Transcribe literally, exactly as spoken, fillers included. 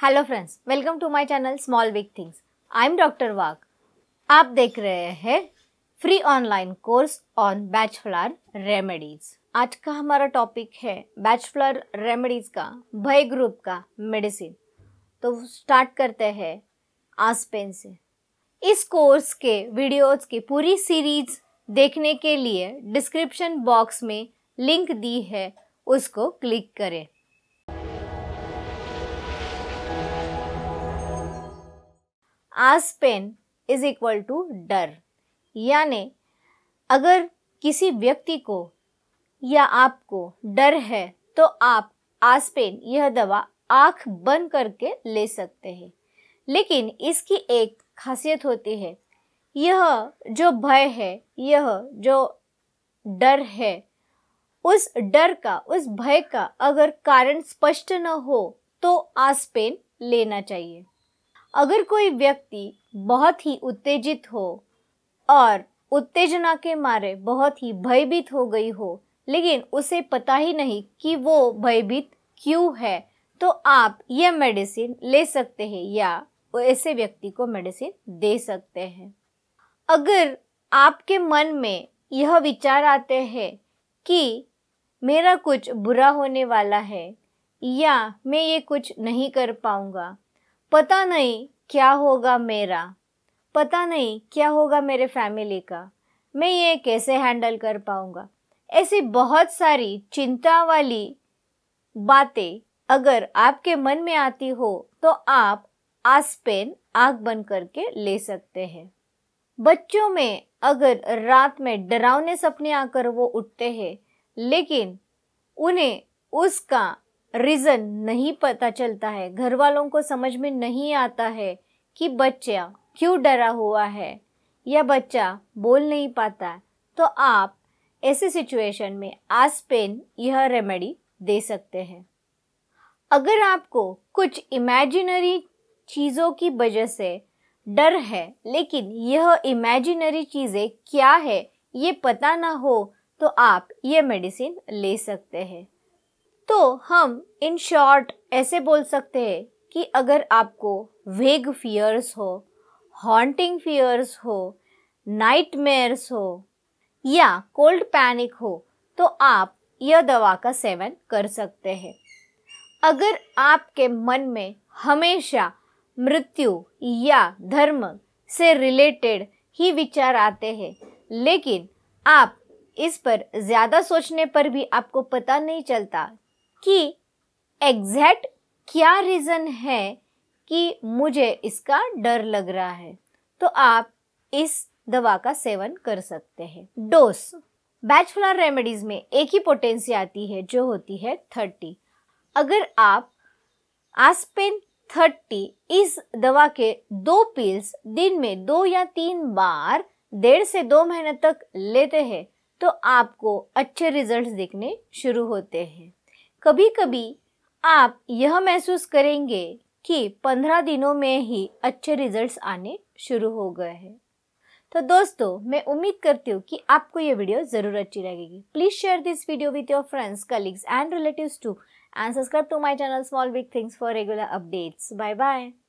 Hello friends, welcome to my channel small big things. I am doctor Wagh. आप देख रहे हैं free online course on bachelor remedies. आज का हमारा टॉपिक है बैचलर रेमेडीज का भय ग्रुप का मेडिसिन। तो स्टार्ट करते हैं आसपेन से। इस कोर्स के वीडियोस की पूरी सीरीज देखने के लिए डिस्क्रिप्शन बॉक्स में लिंक दी है, उसको क्लिक करें। आसपेन इज इक्वल टू डर, यानी अगर किसी व्यक्ति को या आपको डर है तो आप आसपेन यह दवा आंख बंद करके ले सकते हैं। लेकिन इसकी एक खासियत होती है, यह जो भय है, यह जो डर है, उस डर का, उस भय का अगर कारण स्पष्ट न हो तो आसपेन लेना चाहिए। अगर कोई व्यक्ति बहुत ही उत्तेजित हो और उत्तेजना के मारे बहुत ही भयभीत हो गई हो, लेकिन उसे पता ही नहीं कि वो भयभीत क्यों है, तो आप यह मेडिसिन ले सकते हैं या ऐसे व्यक्ति को मेडिसिन दे सकते हैं। अगर आपके मन में यह विचार आते हैं कि मेरा कुछ बुरा होने वाला है या मैं ये कुछ नहीं कर पाऊंगा, पता नहीं क्या होगा मेरा, पता नहीं क्या होगा मेरे फैमिली का, मैं ये कैसे हैंडल कर पाऊंगा, ऐसी बहुत सारी चिंता वाली बातें अगर आपके मन में आती हो तो आप आसपेन आंख बंद करके ले सकते हैं। बच्चों में अगर रात में डरावने सपने आकर वो उठते हैं, लेकिन उन्हें उसका रीज़न नहीं पता चलता है, घर वालों को समझ में नहीं आता है कि बच्चा क्यों डरा हुआ है या बच्चा बोल नहीं पाता, तो आप ऐसे सिचुएशन में आसपेन यह रेमेडी दे सकते हैं। अगर आपको कुछ इमेजिनरी चीज़ों की वजह से डर है, लेकिन यह इमेजिनरी चीज़ें क्या है ये पता ना हो, तो आप ये मेडिसिन ले सकते हैं। तो हम इन शॉर्ट ऐसे बोल सकते हैं कि अगर आपको वेग फियर्स हो, हॉन्टिंग फियर्स हो, नाइटमेयर्स हो या कोल्ड पैनिक हो, तो आप यह दवा का सेवन कर सकते हैं। अगर आपके मन में हमेशा मृत्यु या धर्म से रिलेटेड ही विचार आते हैं, लेकिन आप इस पर ज़्यादा सोचने पर भी आपको पता नहीं चलता कि एग्जैक्ट क्या रीज़न है कि मुझे इसका डर लग रहा है, तो आप इस दवा का सेवन कर सकते हैं। डोज बैचलर रेमेडीज में एक ही पोटेंसी आती है जो होती है थर्टी। अगर आप आसपेन थर्टी इस दवा के दो पिल्स दिन में दो या तीन बार डेढ़ से दो महीने तक लेते हैं तो आपको अच्छे रिजल्ट्स दिखने शुरू होते हैं। कभी कभी आप यह महसूस करेंगे कि पंद्रह दिनों में ही अच्छे रिजल्ट्स आने शुरू हो गए हैं। तो दोस्तों, मैं उम्मीद करती हूँ कि आपको ये वीडियो ज़रूर अच्छी लगेगी। Please share this video with your friends, colleagues and relatives too, and subscribe to my channel small big things for regular updates. Bye bye.